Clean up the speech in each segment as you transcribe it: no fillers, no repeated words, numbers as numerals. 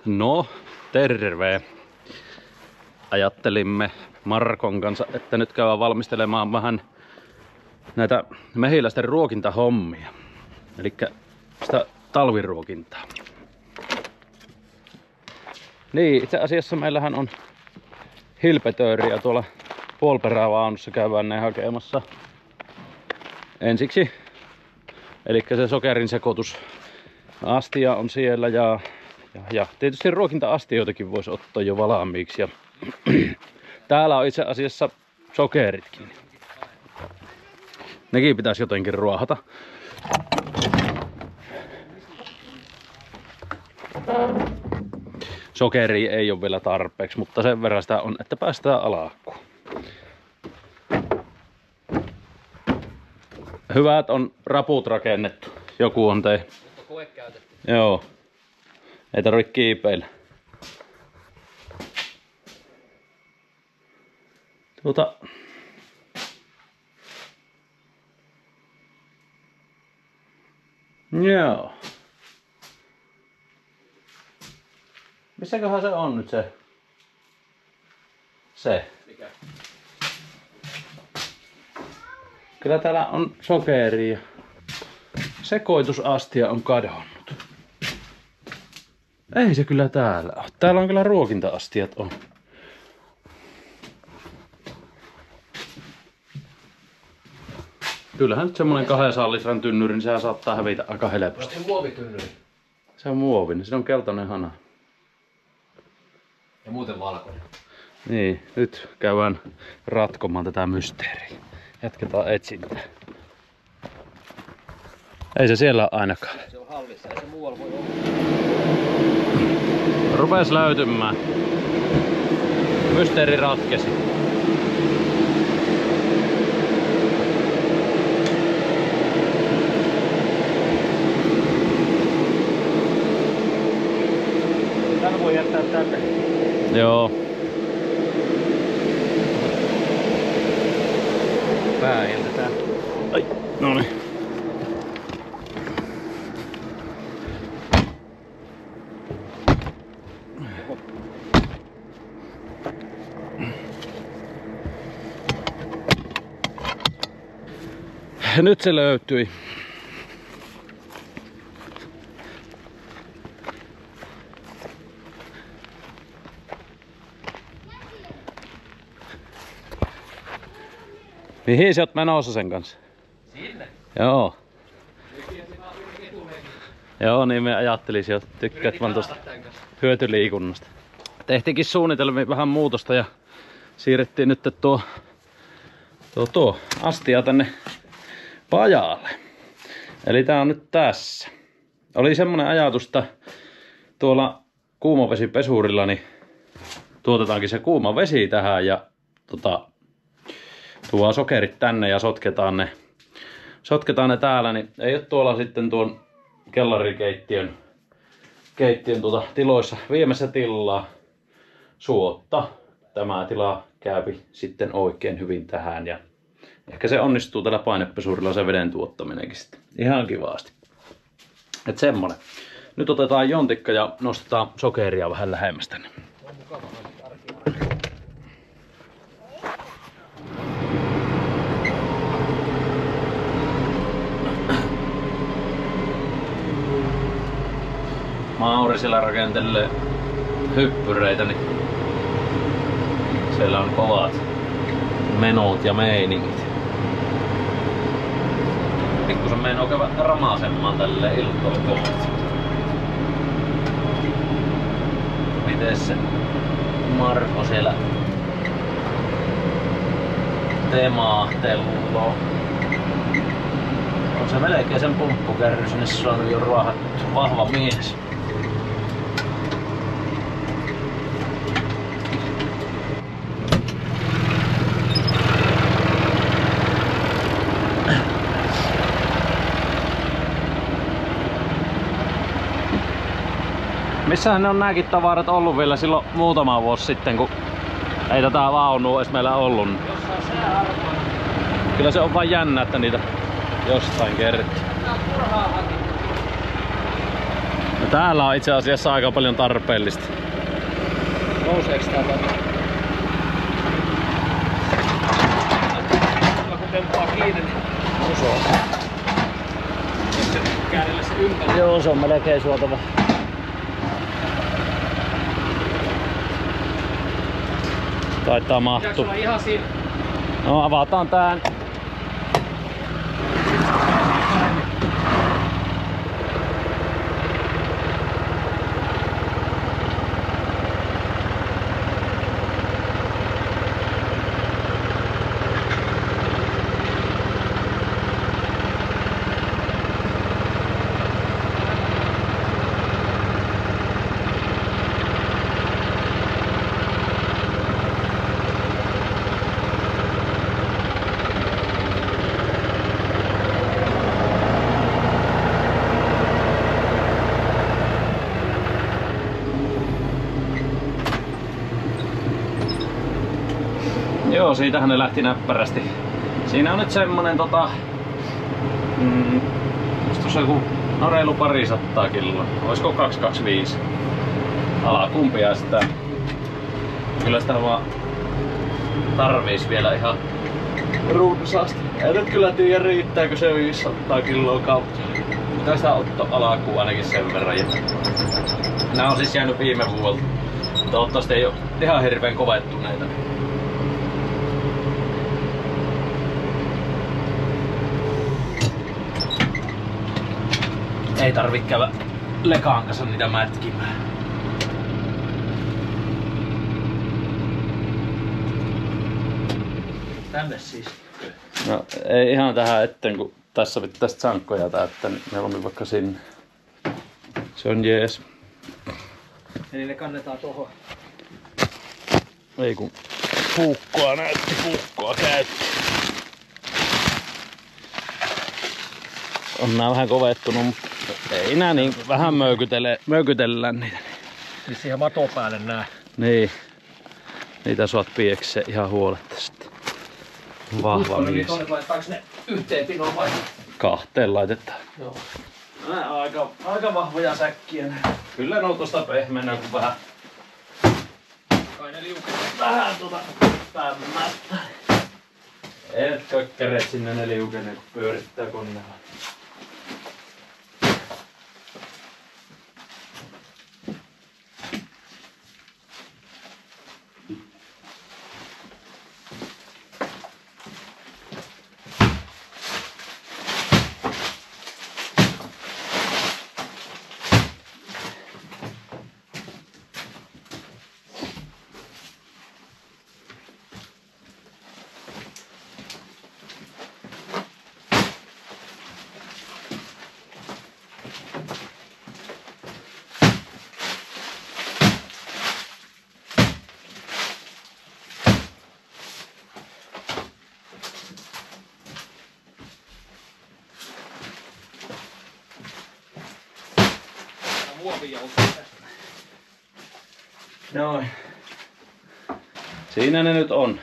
No, terve! Ajattelimme Markon kanssa, että nyt käydään valmistelemaan vähän näitä mehiläisten ruokintahommia. Elikkä sitä talviruokintaa. Niin, itse asiassa meillähän on hilpetööriä tuolla puoliperävaunussa, käydään ne hakemassa ensiksi. Elikkä se sokerin sekoitus astia on siellä ja tietysti ruokinta-astioitakin voisi ottaa jo valmiiksi. Ja täällä on itse asiassa sokeritkin. Nekin pitäisi jotenkin ruohata. Sokeri ei ole vielä tarpeeksi, mutta sen verran sitä on, että päästään alkuun. Hyvät on raput rakennettu. Joku on tehnyt. Mutta koe käytetty. Joo. Ei tarvitse kiipeillä. Joo. Missäköhän se on nyt se? Mikä? Kyllä täällä on sokeria ja sekoitusastia on kadonnut. Ei se kyllä täällä ole. Täällä on kyllä ruokinta-astiat on. Kyllähän nyt semmonen 200 litran tynnyri, niin sehän saattaa hävitä aika helposti. Se on muovitynnyri. Se on muovinen, se on keltainen hana. Ja muuten valkoinen. Niin, nyt käydään ratkomaan tätä mysteeriä. Jatketaan etsintää. Ei se siellä ole ainakaan. Se on hallissa, ei se muualla voi olla. Rupes löytymään. Mysteeri ratkesi. Täällä voi jättää tänne. Joo. Pääjältetään. Ai, noniin. Nyt se löytyi. Mihin sä oot menossa sen kanssa? Sinne. Joo. Joo, niin me ajattelisin jo. Tykkäät vaan tosta hyötyliikunnasta. Tehtiinkin suunnitelmiin vähän muutosta ja siirrettiin nyt tuo astia tänne pajalle. Eli tää on nyt tässä. Oli semmonen ajatus, että tuolla kuumavesipesurilla niin tuotetaankin se kuuma vesi tähän ja tuo sokerit tänne ja sotketaan ne täällä, niin ei ole tuolla sitten tuon kellarikeittiön tiloissa viemässä tilaa suotta. Tämä tila käypi sitten oikein hyvin tähän ja ehkä se onnistuu tällä painepesurilla se veden tuottaminenkin sitten. Ihan kivasti. Et semmonen. Nyt otetaan jontikka ja nostetaan sokeria vähän lähemmäs tänne. Mauri siellä rakentelee hyppyreitä, niin siellä on kovat menot ja meiningit. Pikkusen meinoo käydä ramasemaan tälleen iltoon kohti. Mites se Marko siellä temahteloo? On se melkein sen pumppukärry sinne saanut jo ruohattu. Vahva mies. Missähän ne on nääkin tavarat ollut vielä silloin muutama vuosi sitten, kun ei tätä vaunua edes meillä ollut. Kyllä se on vain jännä, että niitä jostain kertaa. Ja täällä on itse asiassa aika paljon tarpeellista. Nouseeks tää tänne? Kun temppaa kiinni, niin nousoo. Käännellä se ympäri. Joo, se on melkein suotava. Taitaa mahtua. Pitääks olla ihan siinä? No avataan tää. Joo, siitähän ne lähti näppärästi. Siinä on nyt semmonen musta tuossa joku reilu parisataa kiloa. Oisko 225 alakumpia sitä. Kyllä sitä vaan tarviis vielä ihan runsaasti. En nyt kyllä tiedä riittääkö se 500 kiloa kautta. Pitää sitä ottaa alakuun ainakin sen verran. Nää on siis jäänyt viime vuodelta. Toivottavasti ei oo ihan hirveen kovettuneita. Ei tarvi käydä lekaan kanssa niitä mätkimään. Tänne siis. No ei ihan tähän eteen, kun tässä pitäisi sankkoja täyttää, niin mieluummin vaikka sinne. Se on jees. Eli ne kannetaan tohon. Ei kun puukkoa näytti, puukkoa käytti. On nää vähän kovettunut, mutta ei nää niin vähän möykytellään niitä. Siis siihen mato päälle nää. Niin. Niitä saat pieksee ihan huoletta sitten. Vahva mies. Laitetaanko ne yhteen pinoon vai? Kahteen laitetaan. Joo. Nää on aika vahvoja säkkiä. Kyllä ne on tosta pehmeänä, kun vähän Kai ne liukenee. vähän pämmättä. Ei nyt kökkäreet sinne ne liukenee, kun pyörittää koneella. Noin. Siinä ne nyt on.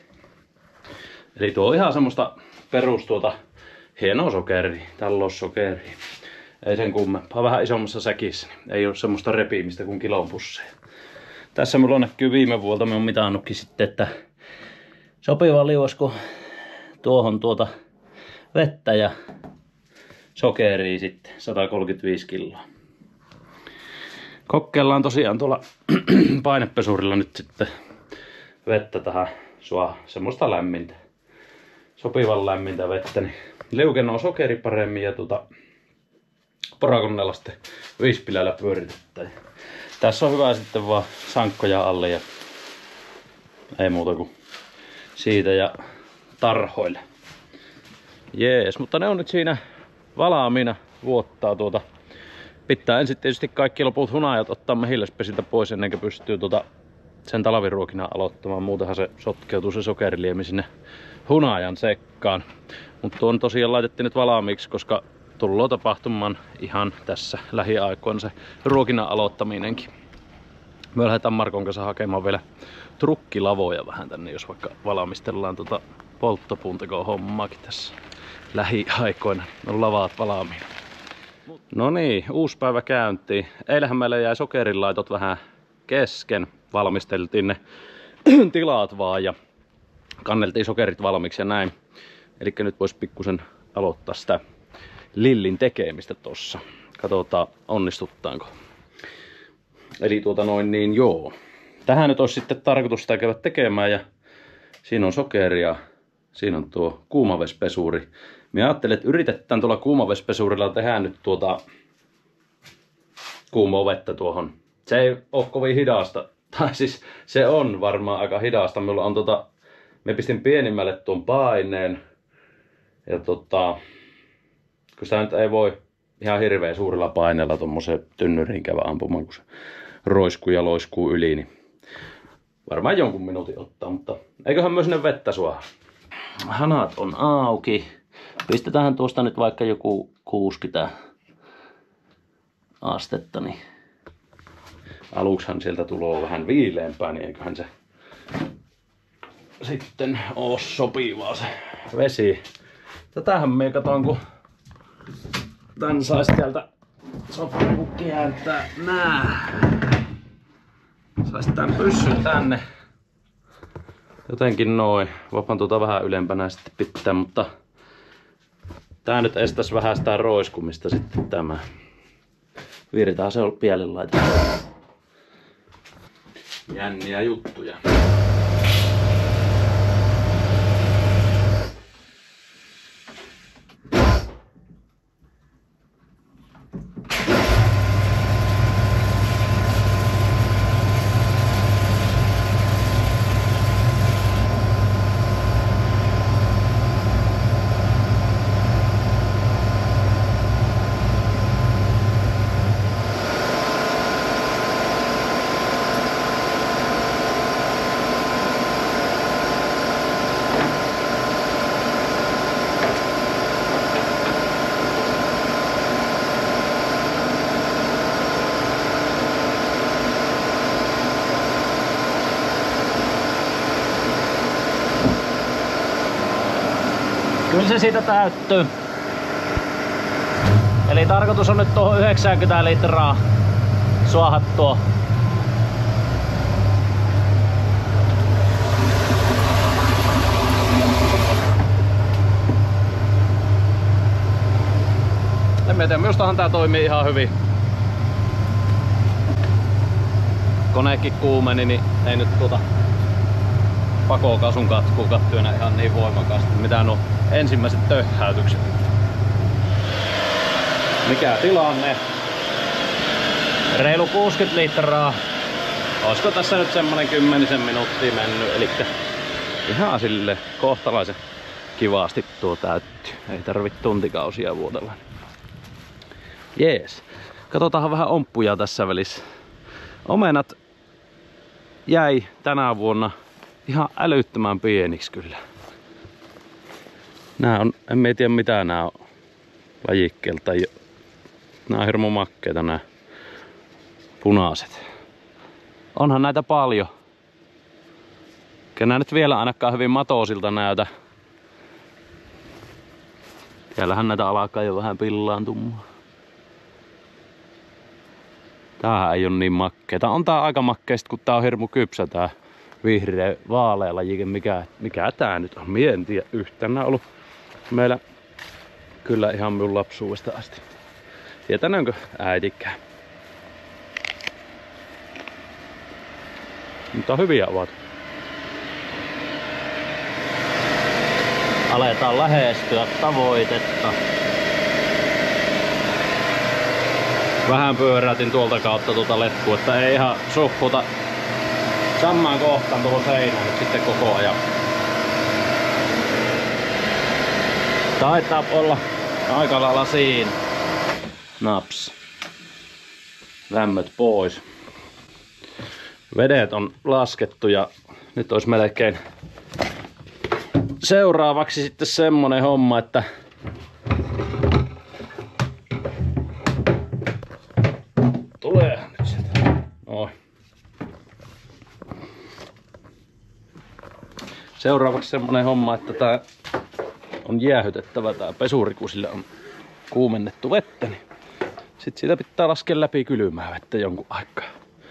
Eli tuo on ihan semmoista perus hienoa sokeria, taloussokeria. Ei sen kummempaa, vähän isommassa säkissä. Ei ole semmoista repimistä kuin kilon pusseja. Tässä mulla näkyy viime vuolta, me on mitannutkin sitten, että sopiva liuosko tuohon vettä ja sokeria sitten, 135 kiloa. Kokeillaan tosiaan tuolla painepesurilla nyt sitten vettä tähän, sua semmoista lämmintä, sopivan lämmintä vettä, niin liukenoo sokeri paremmin ja porakoneella sitten viispilällä pyöritetään. Tässä on hyvä sitten vaan sankkoja alle ja ei muuta kuin siitä ja tarhoille. Jees, mutta ne on nyt siinä valaamina vuottaa Pitää ensin tietysti kaikki loput hunajat ottaa mehiläispesiltä pois ennen kuin pystyy sen talviruokinnan aloittamaan. Muutenhan se sotkeutuu se sokeriliemi sinne hunajan sekkaan. Mutta on tosiaan laitettiin nyt valaamiksi, koska tullaan tapahtumaan ihan tässä lähiaikoina se ruokinnan aloittaminenkin. Me lähdetään Markon kanssa hakemaan vielä trukkilavoja vähän tänne, jos vaikka valmistellaan polttopuun tekoa hommaakin tässä lähiaikoina. On lavaat valaamiina. No niin, uusi päivä käyntiin. Eilähän meillä jäi sokerilaitot vähän kesken. Valmisteltiin ne tilat vaan ja kanneltiin sokerit valmiiksi ja näin. Elikkä nyt vois pikkusen aloittaa sitä lillin tekemistä tossa. Katsotaan onnistuttaanko. Eli joo. Tähän nyt olisi sitten tarkoitus sitä käydä tekemään ja siinä on sokeria. Siinä on tuo kuumavespesuri. Minä ajattelin, että yritetään tuolla kuumavespesurilla tehdä nyt kuumaa vettä tuohon. Se ei ole kovin hidasta. Tai siis se on varmaan aika hidasta. Minulla on me pistin pienimmälle tuon paineen. Ja kun sitä nyt ei voi ihan hirveän suurilla paineella tommoseen tynnyriin käydä ampumaan, kun se roiskuu ja loiskuu yli, niin varmaan jonkun minuutin ottaa, mutta eiköhän myös ne vettä suoha. Hanat on auki. Pistetään tuosta nyt vaikka joku 60 astetta, niin aluksihan sieltä tulee vähän viileämpää, niin eiköhän se sitten oo sopivaa se vesi. Tätähän me katon, kun tän sais täältä sopii kun kääntää nää. Sais tän pyssyn tänne. Jotenkin noin. Voihan vähän ylempänä sitten pitää, mutta tää nyt estäisi vähän sitä roiskumista sitten tämä. Virtaa se on pielelle laitettu. Jänniä juttuja. Kyllä se siitä täyttyy. Eli tarkoitus on nyt tuohon 90 litraa suohattua. En tiedä, minustahan tää toimii ihan hyvin. Koneekin kuumeni, niin ei nyt pakokaasun katkuukaan työnnä ihan niin voimakkaasti, mitä nuo ensimmäiset töhhäytykset. Mikä tilanne? Reilu 60 litraa. Olisiko tässä nyt semmonen 10 minuuttia mennyt, eli ihan sille kohtalaisen kivasti tuo täyttyy. Ei tarvitse tuntikausia vuotella. Jees. Katsotaan vähän omppuja tässä välissä. Omenat jäi tänä vuonna ihan älyttömän pieniksi kyllä. Nää on, en tiedä mitä nää on lajikkeelta. Nää on hirmu makkeita nää punaiset. Onhan näitä paljon. Nää nyt vielä ainakaan hyvin matoosilta näytä. Täällähän näitä alkaa jo vähän pillaantumaan. Tämähän ei oo niin makkeita. On tää aika makkeista, kun tää on hirmu kypsä tää vihreä vaalea lajike. Mikä tää nyt on? Mie en tiedä yhtään. Nää on ollut meillä kyllä ihan minun lapsuudesta asti. Tietänäänkö äitikään? Mutta on hyviä ovat. Aletaan lähestyä tavoitetta. Vähän pyöräytin tuolta kautta tuota letkua, että ei ihan supputa samaan kohtaan tuohon seinään nyt sitten koko ajan. Taitaa olla aika lailla siinä. Naps. Lämmöt pois. Vedet on laskettu ja nyt olisi melkein seuraavaksi sitten semmonen homma, että tuleehan nyt sieltä. Noin. Seuraavaksi semmonen homma, että tää on jäähytettävä tää pesuri, kun sillä on kuumennettu vettä. Niin Sitten siitä pitää laskea läpi kylmää vettä jonkun aikaa.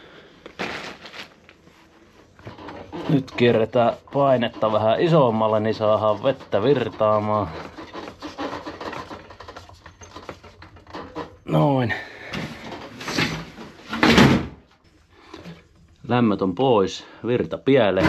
Nyt kierretään painetta vähän isommalle, niin saadaan vettä virtaamaan. Noin. Lämmöt on pois, virta pieleen.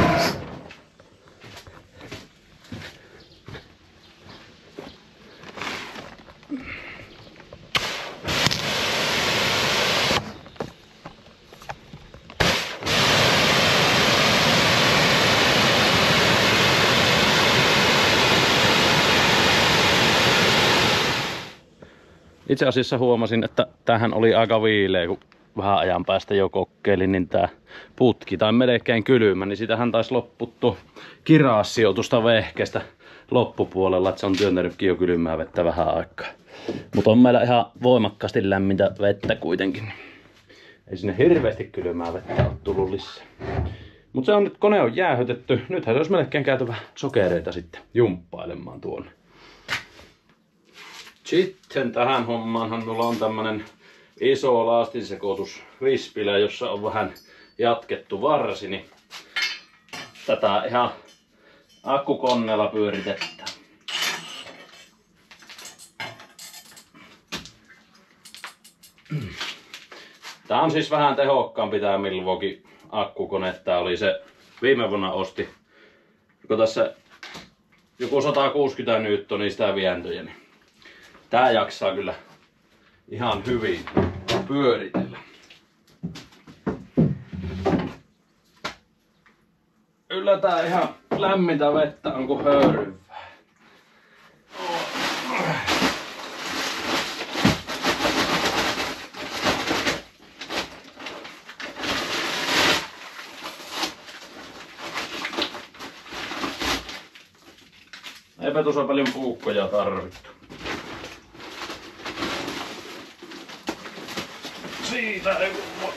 Itse asiassa huomasin, että tämähän oli aika viileä, kun vähän ajan päästä jo kokeilin, niin tää putki tai melkein kylmä, niin sitähän taisi lopputtua kiraassijoitusta vehkeestä loppupuolella, että se on työntänytkin jo kylmää vettä vähän aikaa. Mutta on meillä ihan voimakkaasti lämmintä vettä kuitenkin. Ei sinne hirveästi kylmää vettä ole tullut lisää. Mutta se on nyt, kone on jäähytetty. Nythän se olisi melkein käyty vähän sokereita sitten jumppailemaan tuonne. Sitten tähän hommaanhan mulla on tämmönen iso laastinsekoitus vispilä, jossa on vähän jatkettu varsi, niin tätä ihan akkukoneella pyöritetään. Tää on siis vähän tehokkaampi tää Milwaukee akkukone. Tää oli se viime vuonna osti, kun tässä joku 160 newtonia sitä vientoja, niin tää jaksaa kyllä ihan hyvin pyöritellä. Yllätään ihan lämmintä vettä on kuin höyryvää. Eipä tuossa paljon puukkoja tarvittu. Siitä ei voi.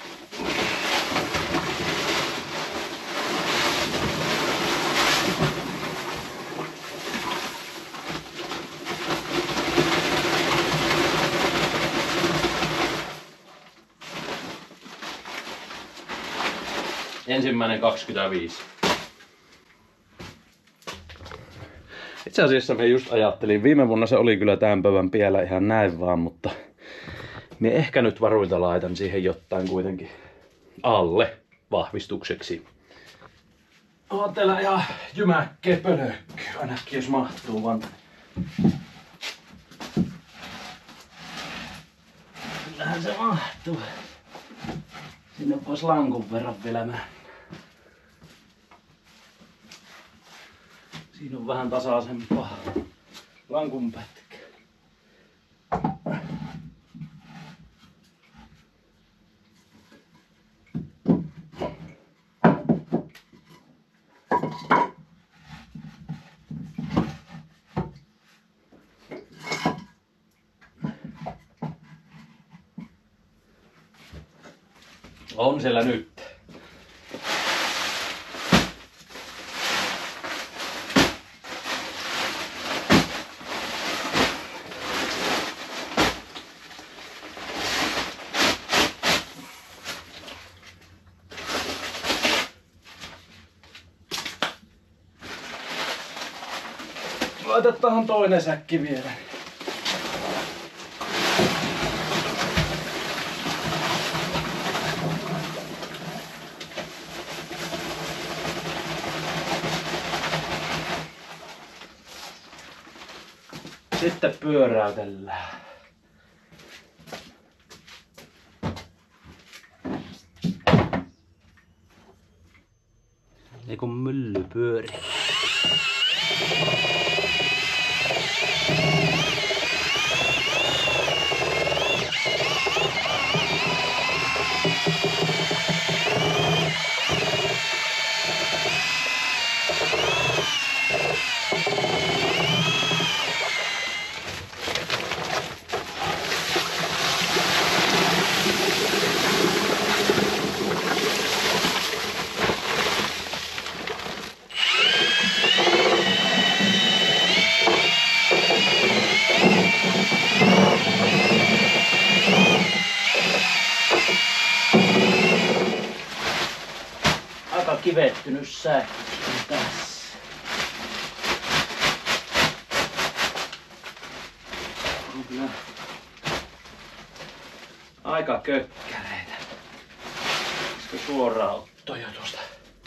Ensimmäinen 25. Itse asiassa me just ajattelin, viime vuonna se oli kyllä tämän päivän pielä ihan näin vaan, mutta me ehkä nyt varuilta laitan siihen jotain kuitenkin alle vahvistukseksi. On täällä ihan jymäkkeä pölökky, ainakin jos mahtuu vaan. Kyllähän se mahtuu. Sinne vois lankun verran vielä mennä. Siinä on vähän tasaisempaa lankun pätkä. On siellä nyt. Laitetaan toinen säkki vielä. Sitten pyöräytellään. Niin kuin mylly pyörii. kivettynyt säkki tässä. On kyllä aika kökkäreitä. Olisiko suoraan otto jo tuosta?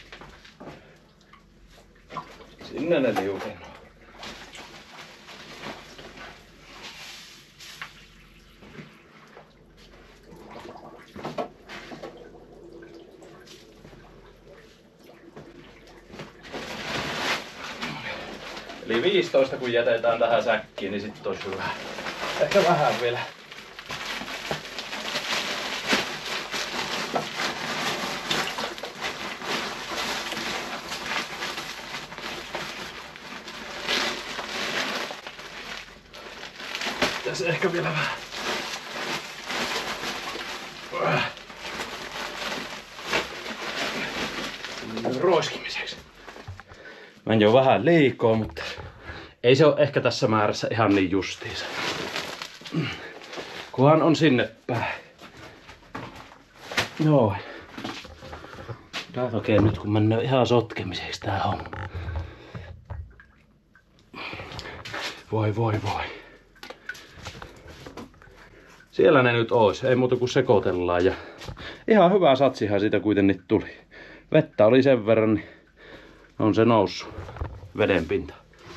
Sinne ne liukennoo. Eli 15 kun jätetään tähän säkkiin, niin sitten olisi hyvä. Ehkä vähän vielä. Tässä ehkä vielä vähän. Roiskimiseksi. Mä en jo vähän liikaa, mutta ei se ole ehkä tässä määrässä ihan niin justiinsa. Kunhan on sinne päin. Joo. Okei, nyt kun mennään ihan sotkemiseksi tää homma. Voi. Siellä ne nyt ois, ei muuta kuin sekoitellaan ja ihan hyvä satsihan siitä kuitenkin tuli. Vettä oli sen verran, niin on se noussut vedenpinta.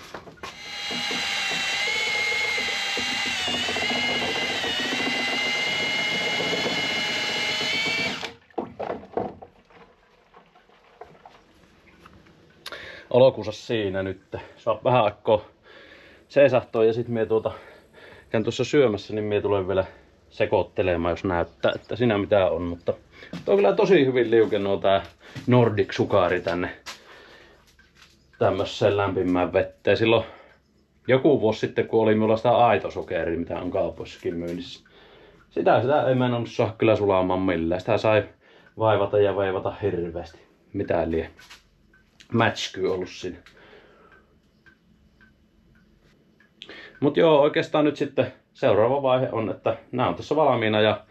Olokuussa siinä nyt. Saa vähän aikaa seisahtoa ja sit mie käyn tuossa syömässä, niin mie tulen vielä sekoittelemaan, jos näyttää, että siinä mitä on. Mutta on kyllä tosi hyvin liukennut tää Nordic Sukari tänne tämmöiseen lämpimään vetteen. Silloin joku vuosi sitten, kun oli minulla sitä aitosokeria, mitä on kaupoissakin myynnissä. Sitä ei mennä saa kyllä sulaamaan millään. Sitä sai vaivata ja veivata hirveästi. Mitä lie mätsky ollut siinä. Mut joo, oikeastaan nyt sitten seuraava vaihe on, että nämä on tässä valmiina ja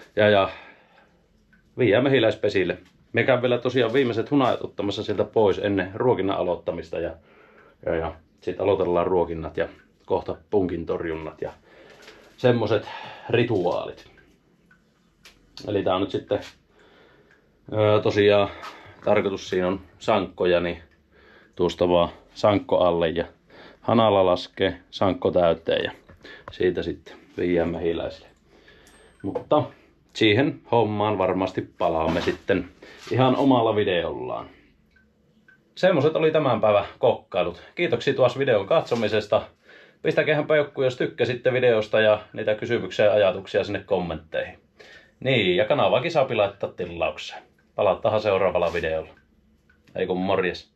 viiää mehiläispesille. Me käyn vielä tosiaan viimeiset hunajat ottamassa sieltä pois ennen ruokinnan aloittamista ja sitten aloitellaan ruokinnat ja kohta punkin torjunnat ja semmoset rituaalit. Eli tää on nyt sitten tosiaan tarkoitus siinä on sankkoja, niin tuosta vaan sankko alle ja hanalla laskee sankko täyteen ja siitä sitten viiää mehiläisille. Mutta siihen hommaan varmasti palaamme sitten ihan omalla videollaan. Semmoset oli tämän päivän kokkailut. Kiitoksia tuossa videon katsomisesta. Pistäkäähän peukku, jos tykkäsitte videosta ja niitä kysymyksiä ja ajatuksia sinne kommentteihin. Niin, ja kanavaakin saa laittaa tilaukseen. Palattahan seuraavalla videolla. Ei kun morjes.